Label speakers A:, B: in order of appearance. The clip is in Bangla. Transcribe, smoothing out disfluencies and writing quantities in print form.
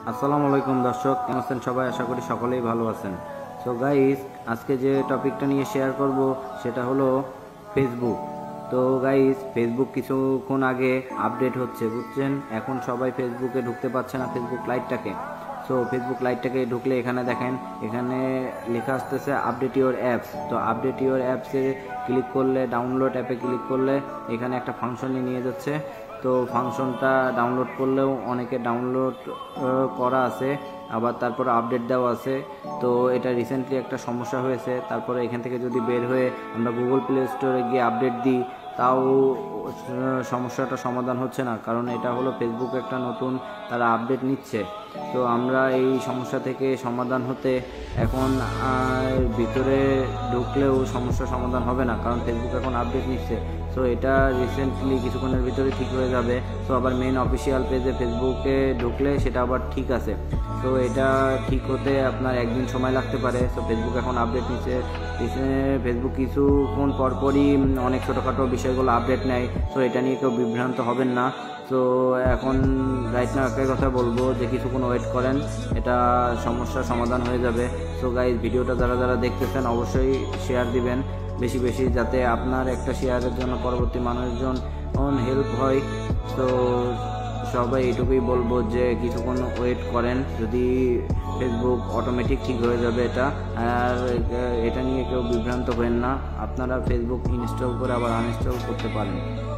A: আসসালামু আলাইকুম দর্শক, কেমন আছেন সবাই? আশা করি সকলেই ভালো আছেন। সো গাইস, আজকে যে টপিকটা নিয়ে শেয়ার করব সেটা হলো ফেসবুক। তো গাইস, ফেসবুক কিছুক্ষণ আগে আপডেট হচ্ছে, বুঝছেন? এখন সবাই ফেসবুকে ঢুকতে পারছে না ফেসবুক লাইটটাকে। সো ফেসবুক লাইটটাকে ঢুকলে এখানে দেখেন, এখানে লেখা আসতেছে আপডেট ইওর অ্যাপস। তো আপডেট ইওর অ্যাপসে ক্লিক করলে, ডাউনলোড অ্যাপে ক্লিক করলে এখানে একটা ফাংশনে নিয়ে যাচ্ছে। তো ফাংশনটা ডাউনলোড করলেও অনেকে ডাউনলোড করা আছে, আবার তারপরে আপডেট দেওয়া আছে। তো এটা রিসেন্টলি একটা সমস্যা হয়েছে। তারপরে এখান থেকে যদি বের হয়ে আমরা গুগল প্লে স্টোরে গিয়ে আপডেট দিই, তাও সমস্যাটা সমাধান হচ্ছে না, কারণ এটা হলো ফেসবুক একটা নতুন তারা আপডেট নিচ্ছে। তো আমরা এই সমস্যা থেকে সমাধান হতে এখন ভিতরে ঢুকলেও সমস্যার সমাধান হবে না, কারণ ফেসবুক এখন আপডেট নিচ্ছে। সো এটা রিসেন্টলি কিছুক্ষণের ভিতরে ঠিক হয়ে যাবে। তো আবার মেন অফিসিয়াল পেজে ফেসবুকে ঢুকলে সেটা আবার ঠিক আছে। তো এটা ঠিক হতে আপনার একদিন সময় লাগতে পারে। তো ফেসবুক এখন আপডেট নিচ্ছে। ফেসবুক কিছুক্ষণ পরপরই অনেক ছোটোখাটো বিষয়গুলো আপডেট নেয়। তো এটা নিয়ে কেউ বিভ্রান্ত হবেন না। তো এখন রাইট নাও একটা কথা বলবো যে কিছুক্ষণ ওয়েট করেন, এটা সমস্যার সমাধান হয়ে যাবে। সো গাইজ, ভিডিওটা যারা দেখতেছেন অবশ্যই শেয়ার দিবেন বেশি বেশি, যাতে আপনার একটা শেয়ারের জন্য পরবর্তী মানুষজন হেল্প হয়। তো সবাই এইটুকুই বলবো যে কিছুক্ষণ ওয়েট করেন, যদি ফেসবুক অটোমেটিক ঠিক হয়ে যাবে এটা। আর এটা নিয়ে কেউ বিভ্রান্ত হবেন না, আপনারা ফেসবুক ইনস্টল করে আবার আনইনস্টল করতে পারেন।